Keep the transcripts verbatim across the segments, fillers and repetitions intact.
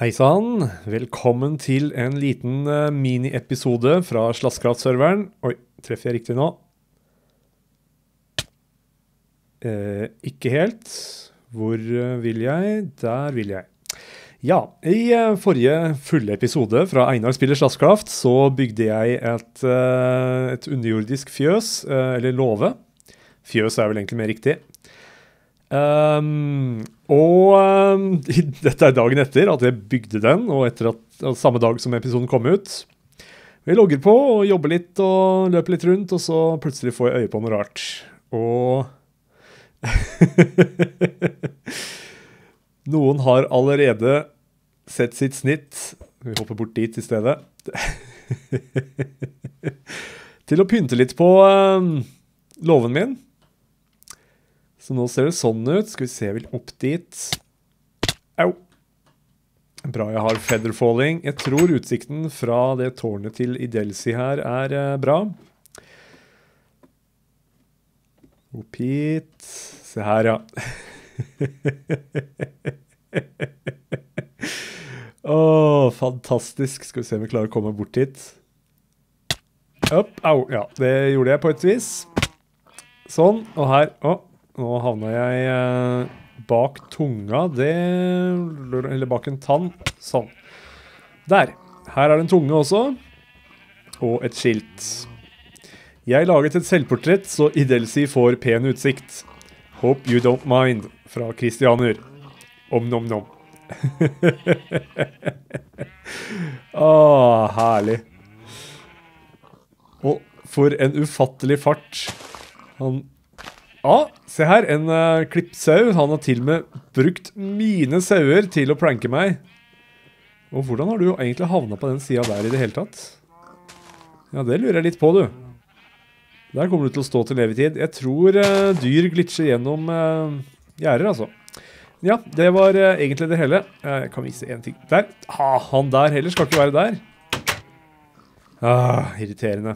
Hei sann, velkommen til en liten uh, mini-episode fra Slaskkraft-serveren. Oi, treffer jeg riktig nå? Eh, ikke helt. Hvor uh, vil jeg? Der vil jeg. Ja, i uh, forrige fulle episode fra Einar spiller Slaskkraft så bygde jeg et, uh, et underjordisk fjøs, uh, eller låve. Fjøs er vel egentlig mer riktig. Um, og um, dette er dagen etter at jeg bygde den, og etter at, at samme dag som episoden kom ut. Vi logger på og jobber litt og løper litt rundt, og så plutselig får jeg øye på noe rart. Og noen har allerede sett sitt snitt. Vi hopper bort dit i stedet. Til å pynte litt på um, låven min. Så nå ser det sånn ut. Skal vi se, jeg vil opp dit. Au! Bra jeg har feather falling. Jeg tror utsikten fra det tårnet til Idelsi her er eh, bra. Opp hit. Se her, ja. Åh, fantastisk. Skal vi se om vi klarer å komme bort hit. Opp, au, ja. Det gjorde jeg på et vis. Sånn, og her, åh. Nå havner jeg eh, bak tunga, det, eller bak en tann, sånn. Der, her er det en tunge også, og et skilt. Jeg laget et selvportrett, så Idelsi får pen utsikt. Hope you don't mind, fra Kristianer. Om nom nom. Åh, herlig. Og for en ufattelig fart. Han... Ja, se her, en uh, klippsau. Han har til og med brukt mine sauer til å pranke meg. Og hvordan har du jo egentlig havnet på den siden der i det hele tatt? Ja, det lurer jeg litt på, du. Der kommer du til å stå til evig tid. Jeg tror uh, dyr glitcher gjennom uh, gjerder, altså. Ja, det var uh, egentlig det hele. Jeg kan vise en ting. Der. Ah, han der heller skal ikke være der. Ah, irriterende.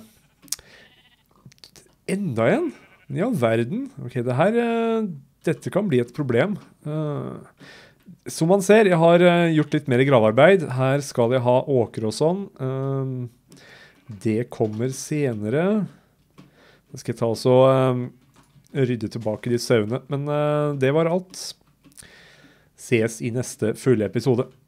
Enda en? Ja, verden. Ok, det her, uh, dette kan bli et problem. Uh, som man ser, jeg har uh, gjort litt mer gravarbeid. Her skal jeg ha åker og sånn. Uh, det kommer senere. Jeg skal ta også uh, rydde tilbake de sauene. Men uh, det var alt. Ses i neste fulle episode.